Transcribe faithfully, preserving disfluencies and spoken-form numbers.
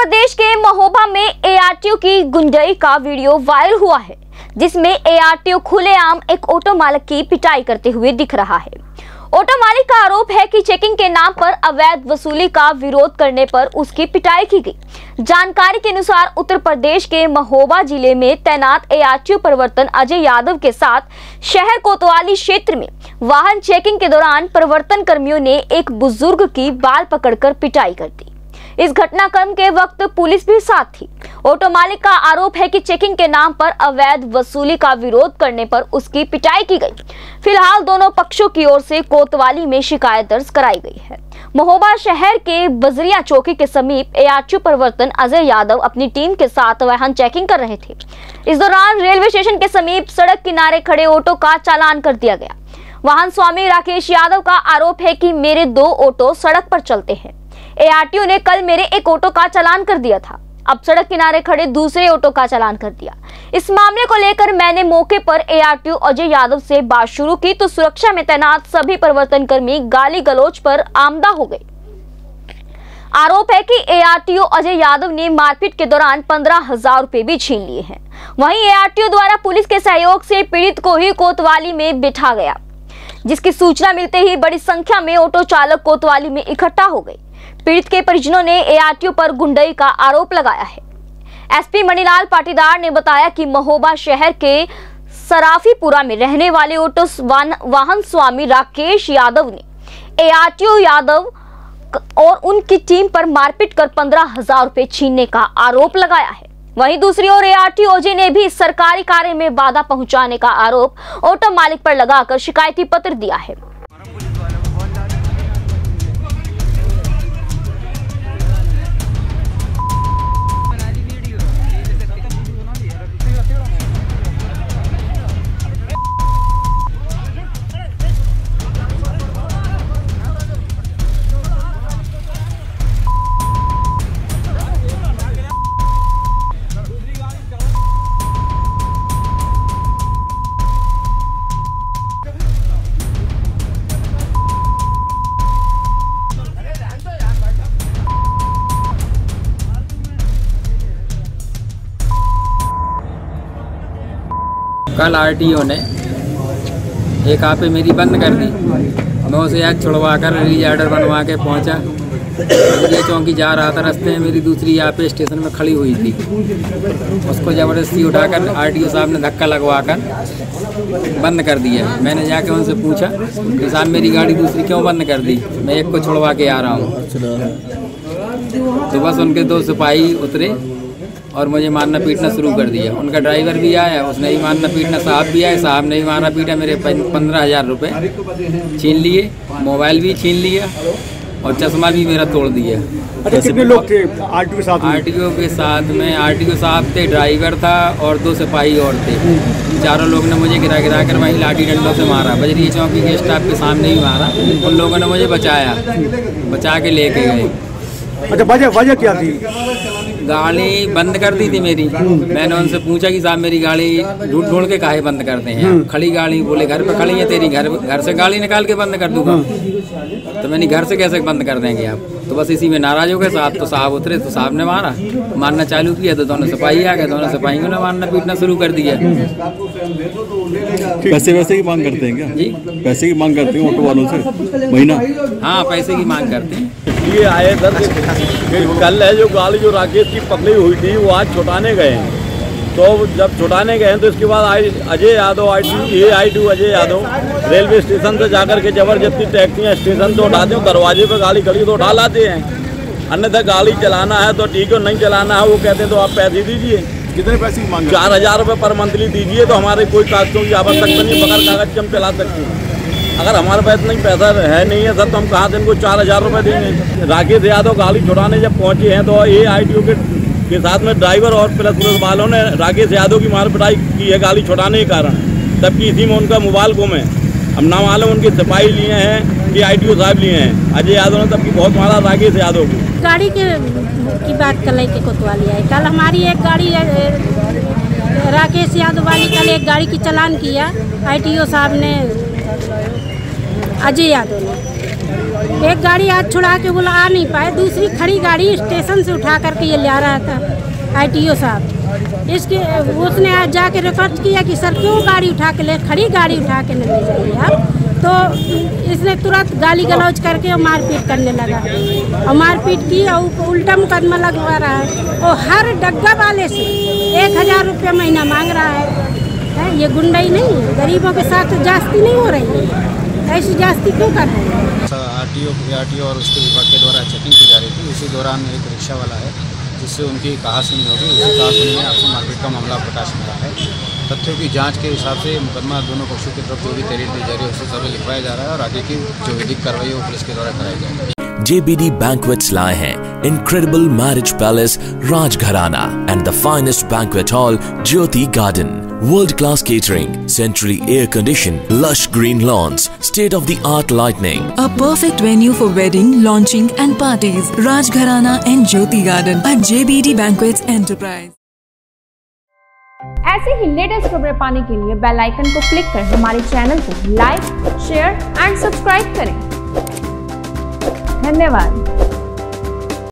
प्रदेश के महोबा में एआरटीओ की गुंडई का वीडियो वायरल हुआ है, जिसमें एआरटीओ खुलेआम एक ऑटो मालिक की पिटाई करते हुए दिख रहा है। ऑटो मालिक का आरोप है कि चेकिंग के नाम पर अवैध वसूली का विरोध करने पर उसकी पिटाई की गई। जानकारी के अनुसार उत्तर प्रदेश के महोबा जिले में तैनात एआरटीओ प्रवर्तन अजय यादव के साथ शहर कोतवाली क्षेत्र में वाहन चेकिंग के दौरान प्रवर्तन कर्मियों ने एक बुजुर्ग की बाल पकड़कर पिटाई कर दी। इस घटनाक्रम के वक्त पुलिस भी साथ थी। ऑटो मालिक का आरोप है कि चेकिंग के नाम पर अवैध वसूली का विरोध करने पर उसकी पिटाई की गई। फिलहाल दोनों पक्षों की ओर से कोतवाली में शिकायत दर्ज कराई गई है। महोबा शहर के बजरिया चौकी के समीप एआरटीओ प्रवर्तन अजय यादव अपनी टीम के साथ वाहन चेकिंग कर रहे थे। इस दौरान रेलवे स्टेशन के समीप सड़क किनारे खड़े ऑटो का चालान कर दिया गया। वाहन स्वामी राकेश यादव का आरोप है कि मेरे दो ऑटो सड़क पर चलते हैं। एआरटीओ ने कल मेरे एक ऑटो का चालान कर दिया था, अब सड़क किनारे खड़े दूसरे ऑटो का चालान कर दिया। इस मामले को लेकर मैंने मौके पर एआरटीओ अजय यादव से बात शुरू की तो सुरक्षा में तैनात सभी प्रवर्तन कर्मी गाली गलौज पर आमदा हो गए। आरोप है कि एआरटीओ अजय यादव ने मारपीट के दौरान पंद्रह हजार रुपए भी छीन लिए हैं। वहीं एआरटीओ द्वारा पुलिस के सहयोग से पीड़ित को ही कोतवाली में बिठा गया, जिसकी सूचना मिलते ही बड़ी संख्या में ऑटो चालक कोतवाली में इकट्ठा हो गए। पीड़ित के परिजनों ने एआरटीओ पर गुंडई का आरोप लगाया है। एसपी मणिलाल पाटीदार ने बताया कि महोबा शहर के सराफीपुरा में रहने वाले ऑटो वाहन स्वामी राकेश यादव ने एआरटीओ यादव और उनकी टीम पर मारपीट कर पंद्रह हजार रुपए छीनने का आरोप लगाया है। वहीं दूसरी ओर एआरटीओ अजय ने भी सरकारी कार्य में बाधा पहुंचाने का आरोप ऑटो मालिक पर लगाकर शिकायती पत्र दिया है। कल आरटीओ ने एक आपे मेरी बंद कर दी। मैं उसे आज छुड़वा कर रिलीज आर्डर बनवा के पहुंचा। ये चौकी जा रहा था, रास्ते में मेरी दूसरी आपे स्टेशन में खड़ी हुई थी। उसको ज़बरदस्ती उठाकर आरटीओ साहब ने धक्का लगवा कर बंद कर दिया। मैंने जाके उनसे पूछा कि साहब मेरी गाड़ी दूसरी क्यों बंद कर दी, मैं एक को छुड़वा के आ रहा हूँ। तो बस उनके दो सिपाही उतरे और मुझे मारना पीटना शुरू कर दिया। उनका ड्राइवर भी आया, उसने ही मारना पीटना, साहब भी आए, साहब ने ही मारा पीटा। मेरे पंद्रह हजार रुपये छीन लिए, मोबाइल भी छीन लिया और चश्मा भी मेरा तोड़ दिया। अच्छा, कितने लोग थे आरटीओ के साथ? आरटीओ के साथ में आरटीओ साहब थे, ड्राइवर था और दो सिपाही और थे। चारों लोग ने मुझे गिरा गिरा कर वहीं लाठी डंडों से मारा। बजरी चौकी के स्टाफ के सामने ही मारा। उन लोगों ने मुझे बचाया, बचा के लेके गए। अच्छा, वजह वजह क्या थी? गाड़ी बंद कर दी थी मेरी। मैंने उनसे पूछा कि साहब मेरी गाड़ी ढूंढ ढूंढ के काहे बंद करते हैं, खड़ी गाड़ी? बोले घर पे खड़ी है तेरी, घर घर से गाड़ी निकाल के बंद कर दूंगा। तो मैंने घर से कैसे बंद कर देंगे आप? तो बस इसी में नाराज हो गए साहब। तो साहब उतरे तो साहब ने मारा, मारना चालू किया तो दोनों सिपाही आ गए। दोनों सिपाहियों ने मारना पीटना शुरू कर दिया। पैसे वैसे की मांग करते हैं क्या? जी, पैसे की मांग करते हैं ऑटो वालों से महीना? हाँ, पैसे की मांग करते हैं। ये आए सर, कल है जो गाड़ी जो राकेश की पकड़ी हुई थी वो आज छुटाने गए हैं। तो जब छुटाने गए हैं तो इसके बाद आई अजय यादव आई टी ए आई टी अजय यादव रेलवे स्टेशन से जाकर के जबरदस्ती टैक्सियाँ स्टेशन से उठाते हैं। दरवाजे पे गाड़ी खड़ी तो उठा लाते हैं। अन्यथा गाड़ी चलाना है तो ठीक है, नहीं चलाना है वो कहते हैं तो आप पैसे दीजिए। कितने पैसे की मांग? चार हजार रुपये पर मंथली दीजिए तो हमारे कोई कागजों की आवश्यकता नहीं, बगैर कागज के हम चला सकते हैं। अगर हमारे पास नहीं पैसा है नहीं है सर तो हम कहाँ से इनको चार हजार रुपये देंगे? राकेश यादव गाड़ी छुड़ाने जब पहुँचे हैं तो ए आई टी के के साथ में ड्राइवर और प्लस पुलिस वालों ने राकेश यादव की मार पिटाई की है गाड़ी छुड़ाने के कारण, जबकि इसी में उनका मोबाइल गुम है। हम ना मालूम उनके सिपाही लिए हैं कि आई टी ओ साहब लिए हैं। अजय यादव ने तबकी बहुत मारा राकेश यादव को। गाड़ी के की बात कर लेके कोतवाली आई। कल हमारी एक गाड़ी राकेश यादव वाली कल एक गाड़ी की चालान किया आई टी ओ साहब ने, अजय यादव ने। एक गाड़ी आज छुड़ा के बोला आ नहीं पाए, दूसरी खड़ी गाड़ी स्टेशन से उठा करके ये ले आ रहा था आईटीओ साहब। इसके उसने आज जाके रिक्वेस्ट किया कि सर क्यों गाड़ी उठा के ले, खड़ी गाड़ी उठा के ले जाइए आप। तो इसने तुरंत गाली गलौज करके और मारपीट करने लगा और मारपीट की और उल्टा मुकदमा लगवा रहा है। और हर डग्गा वाले से एक हज़ार रुपया महीना मांग रहा है, है? ये गुंडाई नहीं है, गरीबों के साथ जास्ती नहीं हो रही है, ऐसी जास्ती क्यों कर रहे हैं? आरटीओ एआरटीओ और उसके विभाग के द्वारा चेकिंग की जा रही थी। उसी दौरान एक रिक्शा वाला है जिससे उनकी कहासुनी होगी, उसी कहासुनी में आपसी मारपीट का मामला प्रकाश में आया है। तथ्यों की जांच के हिसाब से मुकदमा दोनों पक्षों की तरफ जो भी तहरीर दी जा रही है उसे सभी लिखवाया जा रहा है और आगे की जो विधिक कार्रवाई है वो पुलिस के द्वारा कराई जाएगी। J B D Banquets लाए हैं incredible marriage palace Rajgharana and the finest banquet hall Jyoti Garden. World-class catering, centrally air-conditioned, lush green lawns, state-of-the-art lighting. A perfect venue for wedding, launching and parties. Rajgharana and Jyoti Garden at J B D Banquets Enterprise. ऐसे ही latest खबरें पाने के लिए bell icon को click कर हमारे channel को like, share and subscribe करें। धन्यवाद।